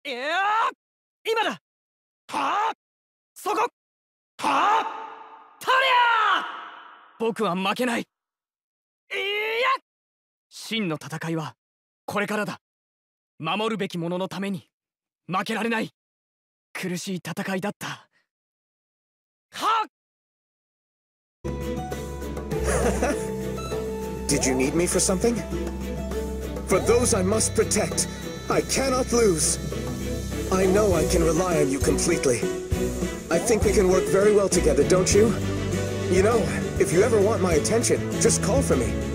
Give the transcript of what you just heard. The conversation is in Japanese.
いやー、今だ。はあ、そこ。はあ、とりゃー。僕は負けない。いや、真の戦いはこれからだ。守るべき者のために負けられない。苦しい戦いだった。はっ。 Did you need me for something? For those I must protect, I cannot lose. I know I can rely on you completely. I think we can work very well together, don't you? You know, if you ever want my attention, just call for me.